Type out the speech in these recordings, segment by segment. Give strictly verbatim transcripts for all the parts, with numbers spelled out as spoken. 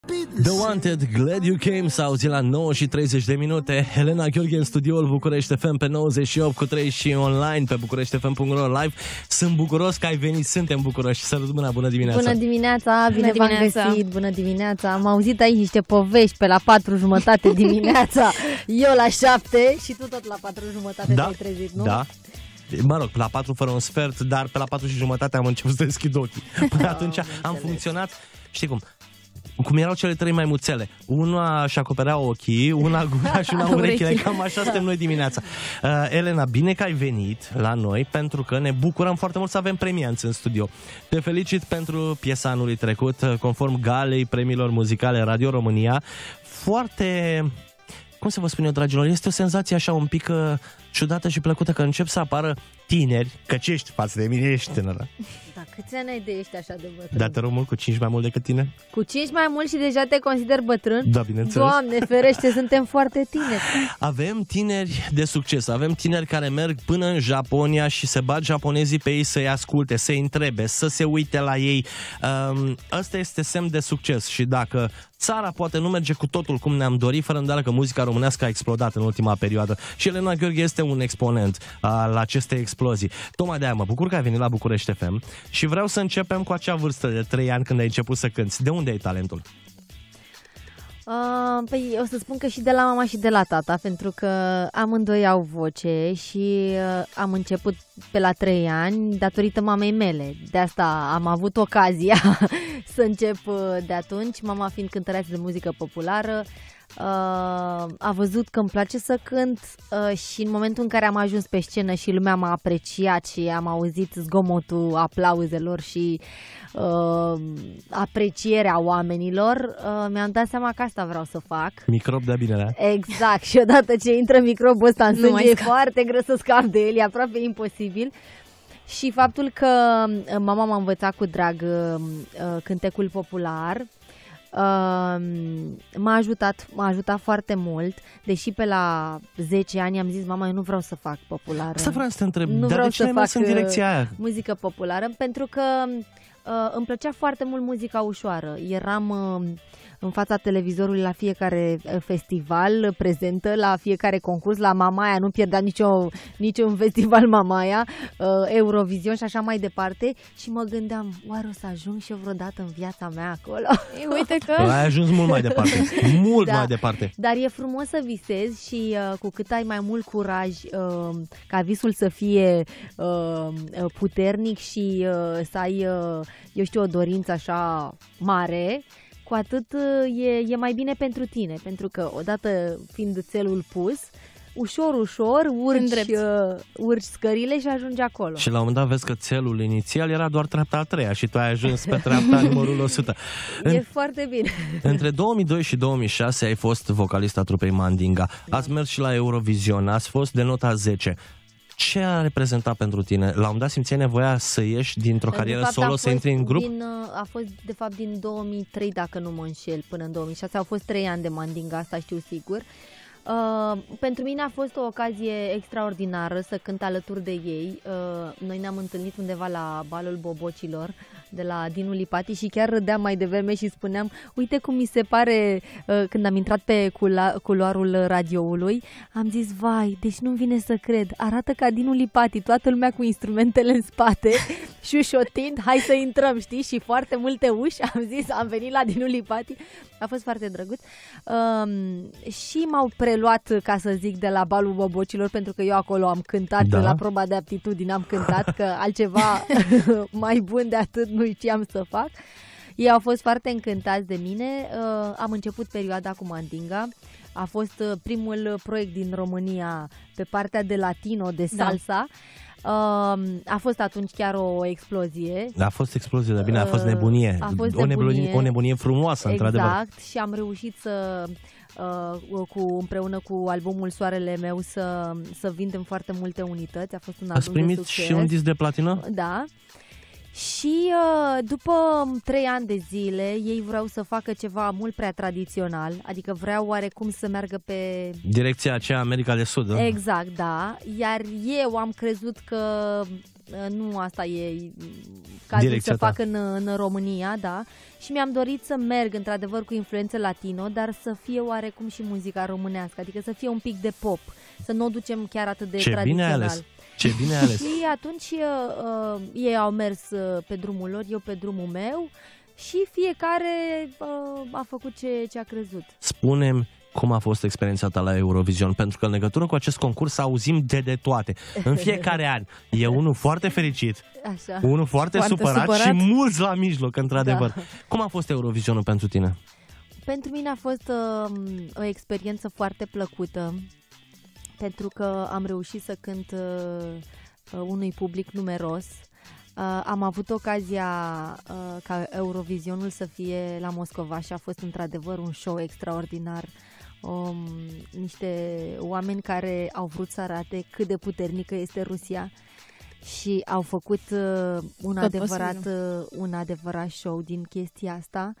The Wanted, Glad You Came, s-a auzit la nouă și treizeci de minute. Elena Gheorghe în studioul București F M pe nouăzeci și opt cu trei și online pe bucurești f m punct r o live. Sunt bucuros că ai venit, suntem bucuroși. Sărut mâna, bună dimineața! Bună dimineața, bine v-am găsit, bună dimineața. Am auzit aici niște povești pe la patru jumătate dimineața, eu la șapte și tu tot la patru jumătate da, te-ai trezit, nu? Da. Mă rog, la patru fără un sfert, dar pe la patru și jumătate am început să deschid ochii. Până atunci am înțeleg. funcționat, știi cum, cum erau cele trei maimuțele. Una își acoperea ochii, una gura și una urechile. Cam așa suntem noi dimineața. Uh, Elena, bine că ai venit la noi, pentru că ne bucurăm foarte mult să avem premianți în studio. Te felicit pentru piesa anului trecut, conform galei premiilor muzicale Radio România. Foarte... Cum să vă spun eu, dragilor, este o senzație așa un pic uh, ciudată și plăcută că încep să apară tineri, că ce ești față de mine, ești tânără. Da, câți ani ai de ești așa de bătrân? Da, te rog mult, cu cinci mai mult decât tine? Cu cinci mai mult și deja te consider bătrân? Da, bineînțeles. Doamne ferește, suntem foarte tineri. Avem tineri de succes, avem tineri care merg până în Japonia și se bat japonezii pe ei să-i asculte, să-i întrebe, să se uite la ei. Um, Asta este semn de succes și dacă țara poate nu merge cu totul cum ne-am dorit, fără îndoială că muzica românească a explodat în ultima perioadă și Elena Gheorghe este un exponent al acestei explozii. Tocmai de aia mă bucur că ai venit la București F M și vreau să începem cu acea vârstă de trei ani când ai început să cânti. De unde ai talentul? Uh, păi o să spun că și de la mama și de la tata, pentru că amândoi au voce și uh, am început pe la trei ani datorită mamei mele. De asta am avut ocazia să încep uh, de atunci, mama fiind cântăreață de muzică populară. Uh, a văzut că îmi place să cânt uh, și în momentul în care am ajuns pe scenă și lumea m-a apreciat și am auzit zgomotul aplauzelor și uh, aprecierea oamenilor, uh, mi-am dat seama că asta vreau să fac. Microb de bine, da? Exact, și odată ce intră microbul ăsta în sânge e foarte greu să scap de el, e aproape imposibil. Și faptul că mama m-a învățat cu drag uh, cântecul popular Uh, m-a ajutat, m-a ajutat foarte mult, deși pe la zece ani am zis, mama, eu nu vreau să fac populară. Să vreau să te întreb, nu dar vreau de ce să ai mers fac în direcția aia? Muzică populară, pentru că uh, îmi plăcea foarte mult muzica ușoară. Eram uh, în fața televizorului la fiecare festival prezentă, la fiecare concurs, la Mamaia, nu pierdea nicio, niciun festival Mamaia, uh, Eurovision și așa mai departe și mă gândeam, oare o să ajung și eu vreodată în viața mea acolo? E, uite că... Ai ajuns mult mai departe, mult da, mai departe. Dar e frumos să visezi și uh, cu cât ai mai mult curaj uh, ca visul să fie uh, puternic și uh, să ai, uh, eu știu, o dorință așa mare, cu atât e, e mai bine pentru tine, pentru că odată fiind țelul pus, ușor, ușor urci, uh, urci scările și ajungi acolo. Și la un moment dat vezi că țelul inițial era doar treapta a treia și tu ai ajuns pe treapta numărul o sută. E în, foarte bine. Între două mii doi și două mii șase ai fost vocalista trupei Mandinga. Da. Ați mers și la Eurovision, ați fost de nota zece. Ce a reprezentat pentru tine? La un moment dat simțeai nevoia să ieși dintr-o carieră fapt, solo, să intri în grup? Din, a fost de fapt din două mii trei, dacă nu mă înșel, până în două mii șase. Au fost trei ani de Mandinga, asta știu sigur. Uh, pentru mine a fost o ocazie extraordinară să cânt alături de ei. Uh, noi ne-am întâlnit undeva la balul bobocilor de la Dinu Lipati și chiar râdeam mai devreme și spuneam, uite cum mi se pare, uh, când am intrat pe cula- culoarul radioului, am zis, vai, deci nu-mi vine să cred, arată ca Dinu Lipati, toată lumea cu instrumentele în spate, șușotind, hai să intrăm, știi, și foarte multe uși, am zis, am venit la Dinu Lipati, a fost foarte drăguț. Uh, și m-au preluat, ca să zic, de la balul bobocilor, pentru că eu acolo am cântat, da? La proba de aptitudine am cântat, că altceva mai bun de atât nu știam să fac. Ei au fost foarte încântați de mine. Uh, am început perioada cu Mandinga. A fost uh, primul proiect din România pe partea de latino, de salsa. Da. Uh, a fost atunci chiar o explozie. A fost explozie, dar bine, a fost nebunie. A fost o, nebunie. nebunie o nebunie frumoasă, exact, într-adevăr. Exact, și am reușit să... Uh, cu, împreună cu albumul Soarele meu să, să vindem foarte multe unități. A fost un album Ați primit de succes. Și un disc de platină? Da. Și uh, după trei ani de zile ei vreau să facă ceva mult prea tradițional, adică vreau oarecum să meargă pe... Direcția aceea America de Sud, da? Exact, da. Iar eu am crezut că nu asta e cazul Direcția să ta. fac în, în România, da. Și mi-am dorit să merg într-adevăr cu influență latino, dar să fie oarecum și muzica românească, adică să fie un pic de pop, să nu o ducem chiar atât de Ce bine ai tradițional. ales. Ce bine ai ales. Și atunci uh, ei au mers uh, pe drumul lor, eu pe drumul meu și fiecare uh, a făcut ce, ce a crezut. Spune-mi cum a fost experiența ta la Eurovision, pentru că în legătură cu acest concurs auzim de de toate. În fiecare an e unul foarte fericit, Așa. unul foarte, Foarte supărat, supărat. și mulți la mijloc, într-adevăr. Da. Cum a fost Eurovisionul pentru tine? Pentru mine a fost uh, o experiență foarte plăcută, pentru că am reușit să cânt uh, unui public numeros. Uh, am avut ocazia uh, ca Eurovisionul să fie la Moscova și a fost într-adevăr un show extraordinar. Um, niște oameni care au vrut să arate cât de puternică este Rusia și au făcut uh, un, Tot adevărat, posibil. uh, un adevărat show din chestia asta.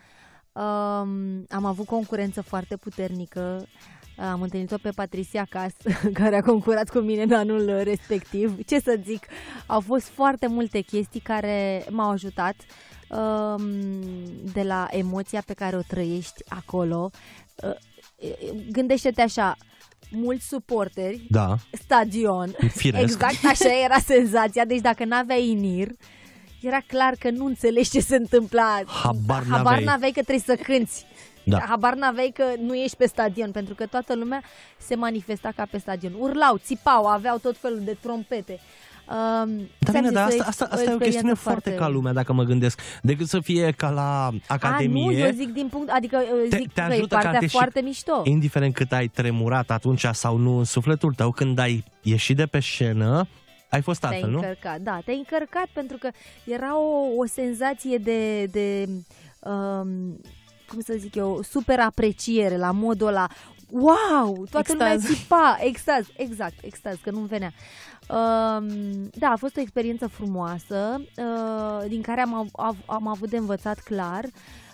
Um, am avut concurență foarte puternică. Am întâlnit-o pe Patricia Cas, care a concurat cu mine în anul respectiv. Ce să zic, au fost foarte multe chestii care m-au ajutat, um, de la emoția pe care o trăiești acolo. Uh, Gândește-te așa, mulți suporteri, Da, stadion, firesc. exact așa era senzația, deci dacă n-aveai inir, era clar că nu înțelegi ce se întâmpla. Habar Habar n-aveai. n-aveai că trebuie să cânti. Da. Habar n-aveai că nu ești pe stadion, pentru că toată lumea se manifesta ca pe stadion. Urlau, țipau, aveau tot felul de trompete. Um, Dar ți-am bine, zis, dar o asta, ex- asta, o asta e o chestiune experiență foarte ca lumea, dacă mă gândesc, decât să fie ca la Academie. A, nu, eu zic din punct, adică eu Te- zic te că e ajută ca partea te și- foarte mișto. Indiferent cât ai tremurat atunci sau nu în sufletul tău, când ai ieșit de pe scenă, ai fost Te-ai altfel, nu? încărcat, da, te-ai încărcat pentru că era o, o senzație de, de um, cum să zic eu, super apreciere la modul ăla. Wow! Toată lumea Extaz. țipa, extaz, exact, extaz, că nu-mi venea. Um, da, a fost o experiență frumoasă, uh, din care am, av- am avut de învățat clar,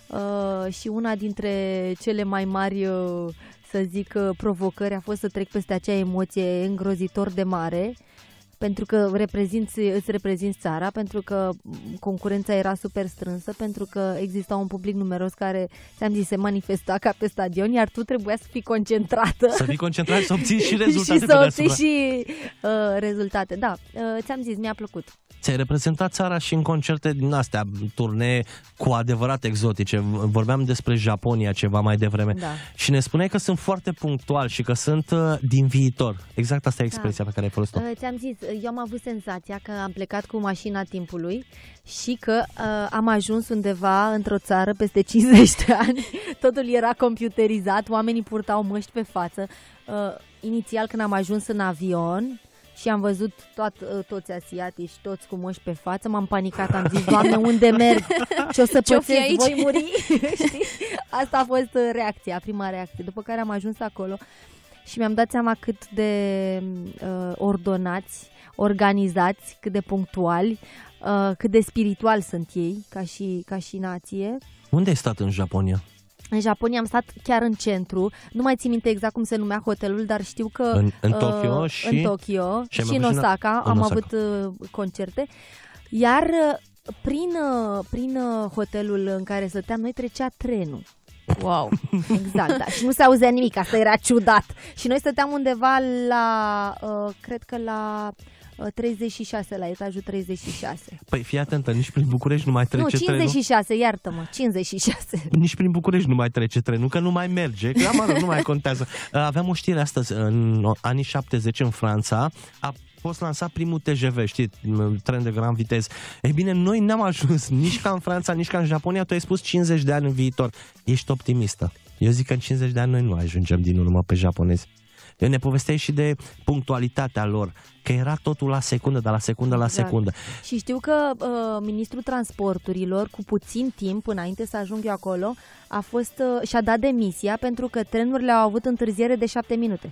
uh, și una dintre cele mai mari, uh, să zic, uh, provocări a fost să trec peste acea emoție îngrozitor de mare, pentru că reprezinți, îți reprezinți țara, pentru că concurența era super strânsă, pentru că exista un public numeros care, ți-am zis, se manifesta ca pe stadion, iar tu trebuia să fii concentrată. Să fii concentrat și să obții și rezultate și pe să deasupra. obții și uh, rezultate. Da, uh, ți-am zis, mi-a plăcut. Ți-ai reprezentat țara și în concerte din astea, turnee cu adevărat exotice. Vorbeam despre Japonia ceva mai devreme. Da. Și ne spuneai că sunt foarte punctuali și că sunt uh, din viitor. Exact asta e expresia Da. pe care ai folosit-o. Uh, ți-am zis, eu am avut senzația că am plecat cu mașina timpului și că uh, am ajuns undeva într-o țară peste cincizeci de ani. Totul era computerizat, oamenii purtau măști pe față. Uh, inițial, când am ajuns în avion și am văzut toat, uh, toți asiatici, toți cu măști pe față, m-am panicat, am zis, Doamne, unde merg? Ce o să Ce-o fi pățesc? aici? Voi muri? Știi? Asta a fost uh, reacția, prima reacție. După care am ajuns acolo și mi-am dat seama cât de uh, ordonați, organizați, cât de punctuali, uh, cât de spirituali sunt ei, ca și, ca și nație. Unde ai stat în Japonia? În Japonia am stat chiar în centru, nu mai țin minte exact cum se numea hotelul, dar știu că În, în uh, Tokyo și... în Tokyo și ai și, mai în fost și în- Osaka în am Osaka. avut uh, concerte, iar uh, prin, uh, prin uh, hotelul în care stăteam noi trecea trenul. Wow. Exact, da. Și nu se auzea nimic, asta era ciudat. Și noi stăteam undeva la, uh, cred că la uh, treizeci și șase, la etajul treizeci și șase. Păi fii atentă, nici prin București nu mai trece Nu, cincizeci trenul. și șase, iartă-mă, cincizeci și șase. Nici prin București nu mai trece trenul, că nu mai merge, că mă rog, nu mai contează. Aveam o știre astăzi, în anii șaptezeci în Franța, a fost lansat primul T G V, știi, tren de grand viteză. Ei bine, noi n-am ajuns nici ca în Franța, nici ca în Japonia, tu ai spus cincizeci de ani în viitor. Ești optimistă. Eu zic că în cincizeci de ani noi nu ajungem din urmă pe japonezi. Eu ne povesteai și de punctualitatea lor, că era totul la secundă, dar la secundă la Exact. secundă. Și știu că uh, ministrul transporturilor, cu puțin timp înainte să ajung eu acolo, a fost, uh, și-a dat demisia pentru că trenurile au avut întârziere de șapte minute.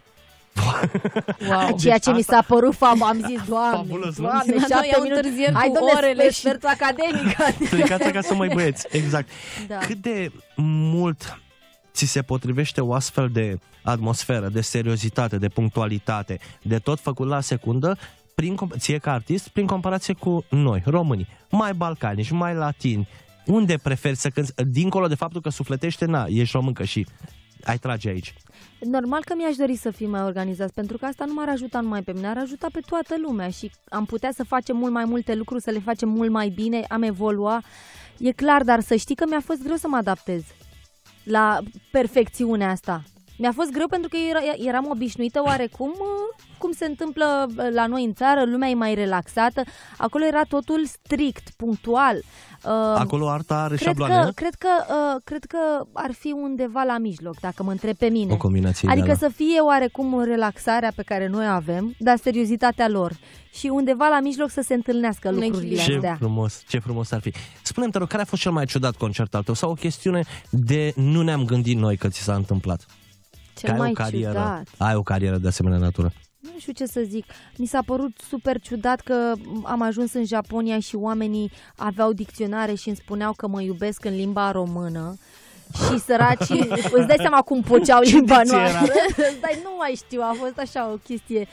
Wow. Ceea ce mi asta- s-a părut fam, am zis, Doamne, Fabulos, nu? Doamne, La noi șapte au minute. întârzieri Hai, cu dom'le, orele spre și- sfertul academic. Plecați acasă, măi băieți, exact. Da. Cât de mult ți se potrivește o astfel de atmosferă, de seriozitate, de punctualitate, de tot făcut la secundă, prin, ție ca artist, prin comparație cu noi, românii, mai balcanici, mai latini, unde preferi să cânti, dincolo de faptul că sufletește, na, ești româncă și ai trage aici? Normal că mi-aș dori să fim mai organizați, pentru că asta nu m-ar ajuta numai pe mine, ar ajuta pe toată lumea și am putea să facem mult mai multe lucruri, să le facem mult mai bine, am evolua. E clar, dar să știi că mi-a fost greu să mă adaptez la perfecțiunea asta. Mi-a fost greu pentru că era, eram obișnuită oarecum cum se întâmplă la noi în țară, lumea e mai relaxată, acolo era totul strict, punctual. Acolo arta are cred șabloane? Că, cred, că, uh, cred că ar fi undeva la mijloc, dacă mă întreb pe mine. O combinație Adică ideală. să fie oarecum relaxarea pe care noi o avem, dar seriozitatea lor. Și undeva la mijloc să se întâlnească lucrurile ce astea. frumos, ce frumos ar fi. Spune-mi, te rog, care a fost cel mai ciudat concert al tău? Sau o chestiune de nu ne-am gândit noi că ți s-a întâmplat? Cel ai mai o carieră, ciudat. Ai o carieră de asemenea natură. Nu știu ce să zic. Mi s-a părut super ciudat că am ajuns în Japonia și oamenii aveau dicționare și îmi spuneau că mă iubesc în limba română. Și săracii, îți dai seama cum poceau limba noastră. Dar nu mai știu, a fost așa o chestie.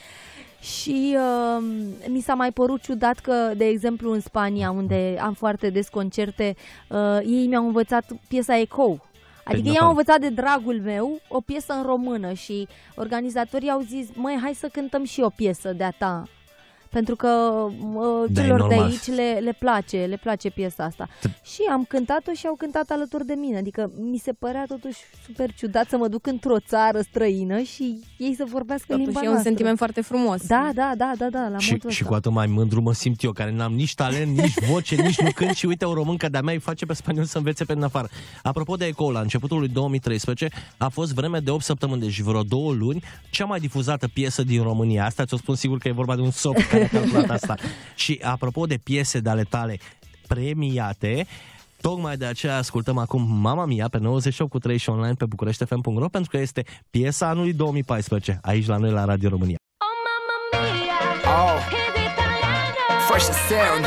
Și uh, mi s-a mai părut ciudat că, de exemplu, în Spania, unde am foarte des concerte, uh, ei mi-au învățat piesa Echo. Adică ei au învățat de dragul meu o piesă în română și organizatorii au zis, măi, hai să cântăm și o piesă de-a ta. Pentru că uh, celor de aici le, le place, le place piesa asta. Și am cântat-o și au cântat alături de mine. Adică mi se părea totuși super ciudat să mă duc într-o țară străină și ei să vorbească totuși limba e noastră. un sentiment foarte frumos. Da, da, da, da, da la și, modul și ăsta. cu atât mai mândru mă simt eu, care n-am nici talent, nici voce, nici nu cânt și uite o româncă de-a mea îi face pe spaniol să învețe pe din afară. Apropo de Echo, la începutul lui două mii treisprezece a fost vreme de opt săptămâni, deci vreo două luni, cea mai difuzată piesă din România. Asta ți-o spun sigur că e vorba de un soft care a calculat asta. Și apropo de piese de ale tale premiate, tocmai de aceea ascultăm acum Mamma Mia pe nouăzeci și opt cu trei și online pe bucurești f m punct ro, pentru că este piesa anului două mii paisprezece aici la noi la Radio România. Oh, Mamma Mia, oh. He's Italiano. Fresh sound.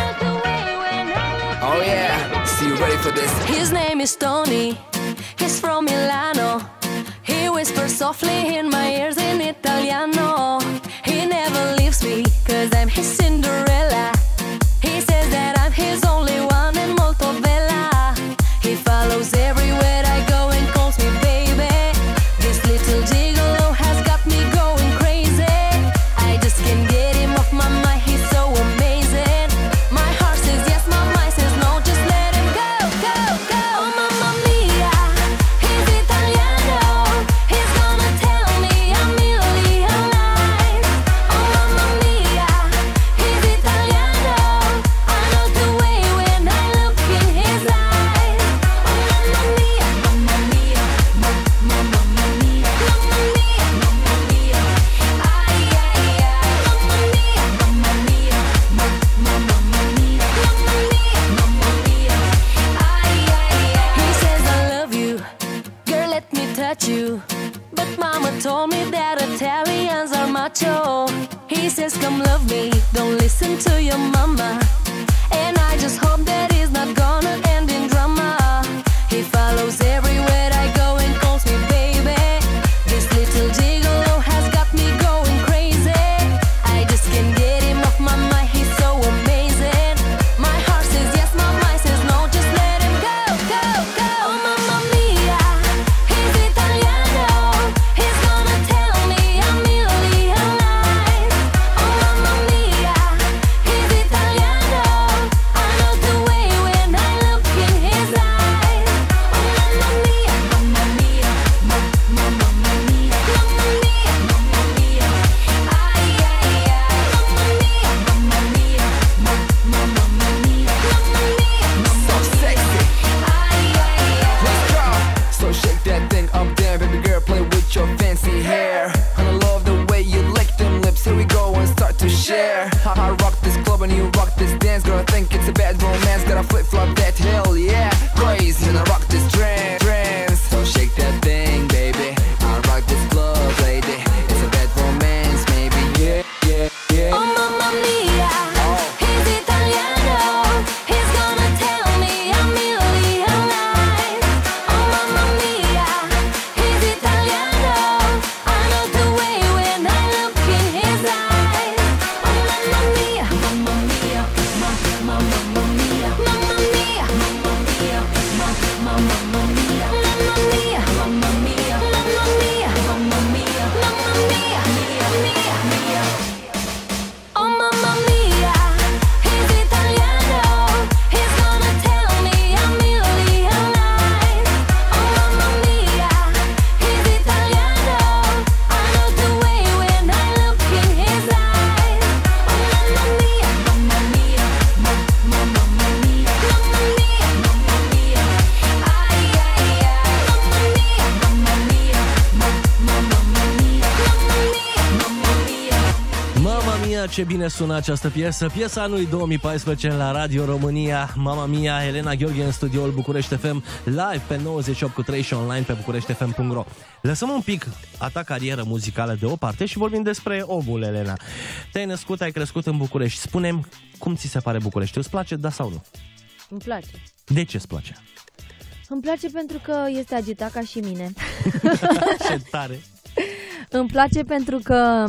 Oh yeah, see you ready for this. His name is Tony, he's from Milano. He whispers softly in my ears in Italiano. He never leaves me, cause I'm his Cinderella. He says that I'm his only one and molto bella. He follows everywhere I go and calls me baby. This little gigolo has got me going crazy. I just can't get him off my mind, he's so amazing. My heart says yes, my mind says no, just let him go, go, go. Oh, Mamma Mia, he's Italiano. He's gonna tell me a million lies. Oh, Mamma Mia, he's Italiano. I know the way when I look in his eyes. Oh, Mamma Mia, Mamma Mia, Mamma Mia, Mamma Mia, Mamma Mia. Ay, ay, ay. Mamma Mia, Mamma Mia, Mamma Mia, Mamma Mia, Mamma Mia. Ay, ay, ay. He says I love you, girl, let me touch you. But Mama told me that Italians are macho. He says come love me, don't listen to your mama. And I just hope that he's not gonna end in drama. He follows everywhere I go and calls me baby. This little gigolo has got me going crazy. I just can't get him off my mind, he's so amazing. My heart says yes, my mind says no, just let him go, go, go. Oh, Mamma Mia, he's Italiano. He's gonna tell me a million lies. Oh, Mamma Mia, he's Italiano. I know the way when I look in his eyes. Oh, Mamma Mia, Mamma Mia, Mamma Mia, Mamma Mia, Mamma Mia. Ay, ay, ay. Mamma Mia, Mamma Mia, Mamma Mia, Mamma Mia. So sexy. Ay, ay, ay. Let's go. So shake that thing up there, baby girl, play with your fancy hair. And I love the way you lick them lips. Here we go and start to share. I, I rock this club and you rock this dance, girl. I think it's a bad romance. Gotta flip flop that hell, yeah. Crazy, and I rock this trance, trance. So shake that thing, baby. I rock this club, lady. It's a bad romance, maybe, yeah, yeah, yeah. Oh, Mamma Mia, he's Italiano. He's gonna tell me a million lies. Oh, Mamma Mia, he's Italiano. I know the way when I look in his eyes. Oh, Mamma ce bine sună această piesă. Piesa anului două mii paisprezece la Radio România. Mama mia, Elena Gheorghe în studioul București F M, live pe nouăzeci și opt cu trei și online pe bucurești f m punct r o. Lăsăm un pic a ta carieră muzicală deoparte și vorbim despre omul, Elena. Te-ai născut, ai crescut în București. Spune-mi, cum ți se pare București? Îți place, da sau nu? Îmi place. De ce îți place? Îmi place pentru că este agitat ca și mine. Ce tare! Îmi place pentru că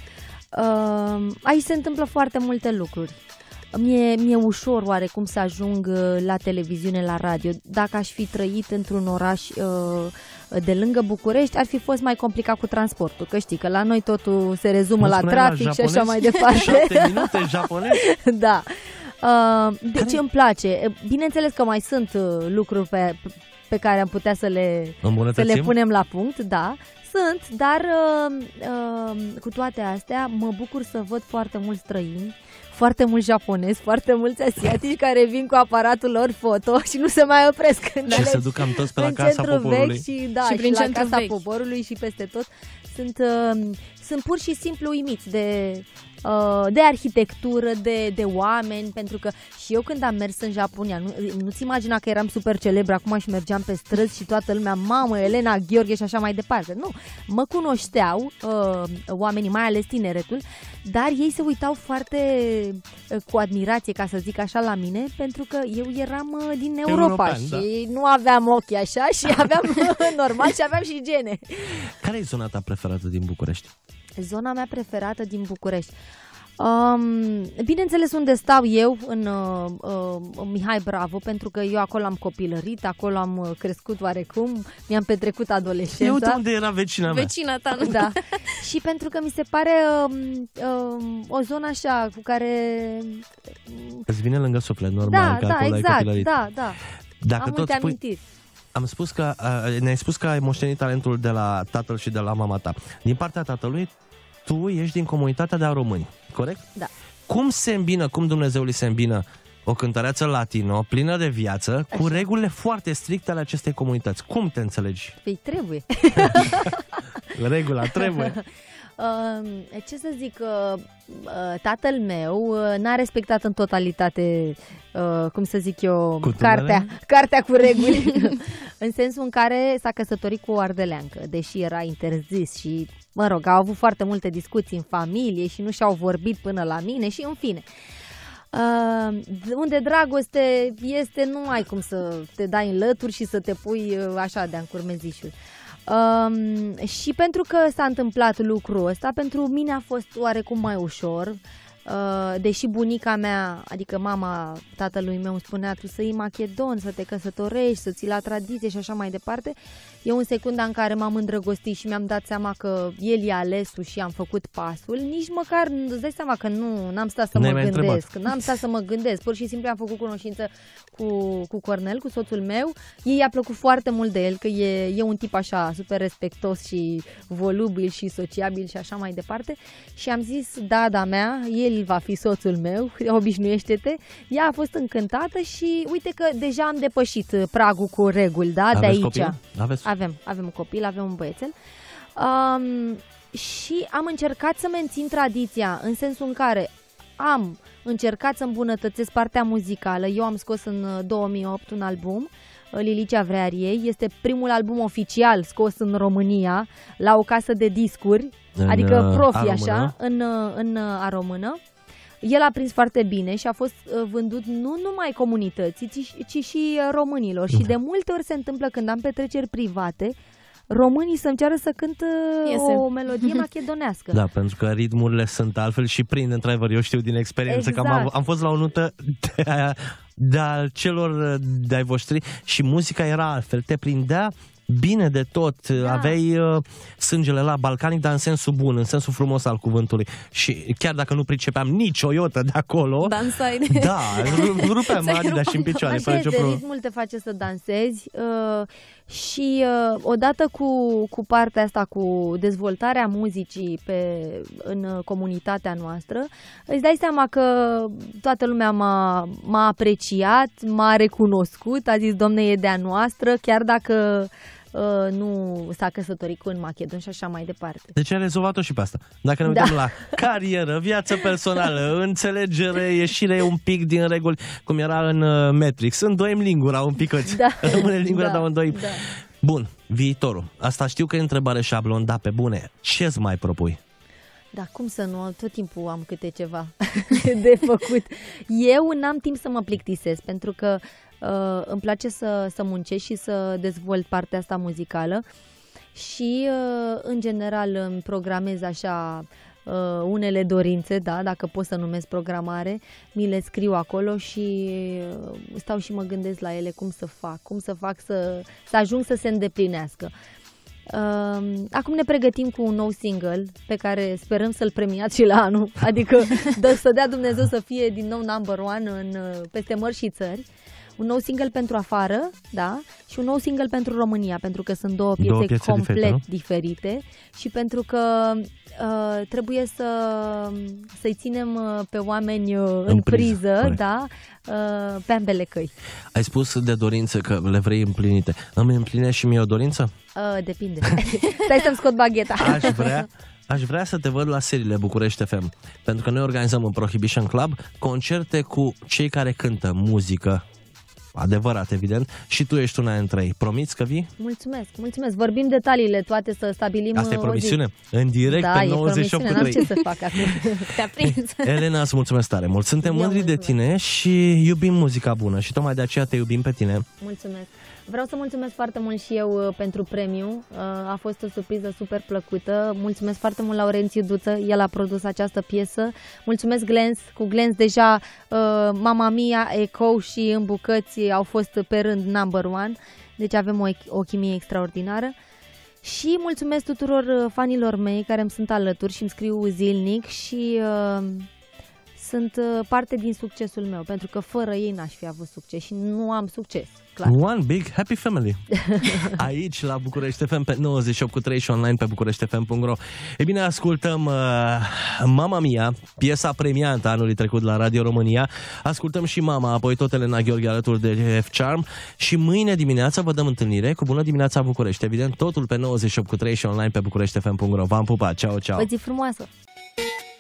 uh, aici se întâmplă foarte multe lucruri. Mie, mi-e ușor oarecum să ajung la televiziune, la radio. Dacă aș fi trăit într-un oraș uh, de lângă București, ar fi fost mai complicat cu transportul. Că știi că la noi totul se rezumă la trafic la și așa mai departe. șapte minute japonez? Da. Uh, deci care... îmi place. Bineînțeles că mai sunt lucruri pe, pe care am putea să le, să le punem la punct, da. Sunt, dar uh, uh, cu toate astea mă bucur să văd foarte mulți străini, foarte mulți japonezi, foarte mulți asiatici care vin cu aparatul lor foto și nu se mai opresc. Și se duc cam toți pe la Casa Poporului. Și, da, și, prin și la Casa vechi. Poporului și peste tot. Sunt, uh, sunt pur și simplu uimiți de, uh, de arhitectură, de, de oameni, pentru că și eu când am mers în Japonia, nu, nu-ți imagina că eram super celebră acum și mergeam pe străzi și toată lumea, mamă, Elena Gheorghe și așa mai departe. Nu, mă cunoșteau uh, oamenii, mai ales tineretul, dar ei se uitau foarte uh, cu admirație, ca să zic așa, la mine, pentru că eu eram uh, din Europa European, și da. Nu aveam ochi așa și aveam normal și aveam și gene. Care e zona ta preferată din București? Zona mea preferată din București. Um, bineînțeles unde stau eu, în uh, uh, Mihai Bravo, pentru că eu acolo am copilărit, acolo am crescut oarecum, mi-am petrecut adolescența. Eu uite unde era vecina mea. Vecina ta, nu? Da. Și pentru că mi se pare uh, uh, o zonă așa cu care... Îți vine lângă suflet, normal, da, că da, acolo exact, ai copilărit. da, da. Dacă am tot multe spui... amintiri. Am spus că, uh, ne-ai spus că ai moștenit talentul de la tatăl și de la mama ta. Din partea tatălui, tu ești din comunitatea de români, corect? Da. Cum se îmbină, cum Dumnezeului se îmbină o cântăreață latino, plină de viață, cu Așa. regulile foarte stricte ale acestei comunități? Cum te înțelegi? Păi trebuie. Regula trebuie. Uh, ce să zic, uh, tatăl meu uh, n-a respectat în totalitate, uh, cum să zic eu, cartea, cartea cu reguli, în sensul în care s-a căsătorit cu o ardeleancă, deși era interzis și, mă rog, au avut foarte multe discuții în familie și nu și-au vorbit până la mine și în fine. Uh, unde dragoste este, nu ai cum să te dai în lături și să te pui uh, așa de-a încurmezișul. Um, și pentru că s-a întâmplat lucrul ăsta, pentru mine a fost oarecum mai ușor, uh, deși bunica mea, adică mama tatălui meu îmi spunea tu să iei macedon, să te căsătorești, să ții la tradiție și așa mai departe. Eu în secunda în care m-am îndrăgostit și mi-am dat seama că el i-a alesul și am făcut pasul, nici măcar îți dai seama că nu n-am stat să Ne-ai mă mai gândesc, întrebat. n-am stat să mă gândesc, pur și simplu am făcut cunoștință cu, cu Cornel, cu soțul meu. Ei i-a plăcut foarte mult de el, că e, e un tip așa super respectos și volubil și sociabil și așa mai departe. Și am zis, da, da mea, el va fi soțul meu, obișnuiește-te. Ea a fost încântată și uite că deja am depășit pragul cu reguli, da, Aveți de aici. copil? Aveți? Avem, avem un copil, avem un băiețel. Um, și am încercat să mențin tradiția, în sensul în care am încercat să îmbunătățesc partea muzicală. Eu am scos în două mii opt un album, Lilicea Vreariei. Este primul album oficial scos în România, la o casă de discuri, În, adică uh, profi a așa, română? în, în a română. El a prins foarte bine și a fost uh, vândut nu numai comunității, ci, ci și uh, românilor. Și de multe ori se întâmplă când am petreceri private, românii să-mi ceară să cânt uh, o melodie macedonească. Da, pentru că ritmurile sunt altfel și prind, într-adevăr, eu știu din experiență Exact. că am, am fost la o nută de, a, de a celor de-ai voștri și muzica era altfel, te prindea bine de tot, Da. aveai uh, sângele la balcanic, dar în sensul bun, în sensul frumos al cuvântului. Și chiar dacă nu pricepeam nici o iotă de acolo, Dansai. da, ru- rupeam Ți-ai Adidas și în rupt picioare. Așa fără nicio este, problemă. ritmul te face să dansezi uh, și uh, odată cu, cu partea asta, cu dezvoltarea muzicii pe, în uh, comunitatea noastră, îți dai seama că toată lumea m-a, m-a apreciat, m-a recunoscut, a zis, domne, e de-a noastră, chiar dacă uh, nu s-a căsătorit cu un macedon și așa mai departe. Deci ai rezolvat-o și pe asta. Dacă ne uităm da. la carieră, viață personală, înțelegere, ieșire un pic din reguli, cum era în uh, Matrix, îndoim lingura un pic, da. rămâne lingura, da. dar îndoim. Da. Bun, viitorul. Asta știu că e întrebare șablon, dar pe bune, ce-ți mai propui? Da, cum să nu, tot timpul am câte ceva de făcut. Eu n-am timp să mă plictisesc, pentru că uh, îmi place să, să muncesc și să dezvolt partea asta muzicală și, uh, în general, îmi programez așa uh, unele dorințe, da, dacă pot să numesc programare, mi le scriu acolo și uh, stau și mă gândesc la ele, cum să fac, cum să fac să, să ajung să se îndeplinească. Uh, acum ne pregătim cu un nou single pe care sperăm să-l premiați și la anul, adică dă, să dea Dumnezeu să fie din nou number one în, peste mări și țări. Un nou single pentru afară, da, și un nou single pentru România, pentru că sunt două piese, două piese complet diferite, diferite și pentru că uh, trebuie să, să-i ținem pe oameni în, în priză, priză da, uh, pe ambele căi. Ai spus de dorințe că le vrei împlinite. Îmi împlinești și mie o dorință? Uh, depinde. Stai să-mi scot bagheta. Aș vrea... Aș vrea să te văd la seriile București F M, pentru că noi organizăm în Prohibition Club concerte cu cei care cântă muzică adevărat, evident, și tu ești una dintre ei. Promiți că vii? Mulțumesc, mulțumesc. Vorbim detaliile toate, să stabilim. Asta e promisiune? În direct da, pe nouăzeci și opt cu trei. Da, n-am ce să fac acum. Te-a prins. Elena, îți mulțumesc tare mult. Suntem Eu mândri mulțumesc. de tine și iubim muzica bună și tocmai de aceea te iubim pe tine. Mulțumesc. Vreau să mulțumesc foarte mult și eu pentru premiu. A fost o surpriză super plăcută. Mulțumesc foarte mult Laurențiu Duță, el a produs această piesă. Mulțumesc Glens, cu Glens deja Mama Mia, Echo și În bucăți au fost pe rând number one. Deci avem o, o chimie extraordinară. Și mulțumesc tuturor fanilor mei care îmi sunt alături și îmi scriu zilnic și uh, sunt parte din succesul meu, pentru că fără ei n-aș fi avut succes și nu am succes. Clar. One big happy family. Aici la București F M pe nouăzeci și opt cu trei și online pe bucurești f m punct r o. E bine, ascultăm uh, Mama Mia, piesa premiantă anului trecut la Radio România. Ascultăm și Mama, apoi tot Elena Gheorghe alături de F-Charm și mâine dimineața vă dăm întâlnire cu Bună dimineața București. Evident, totul pe nouăzeci și opt cu trei și online pe bucurești f m punct r o. V-am pupat, ceau, ceau. O zi frumoasă.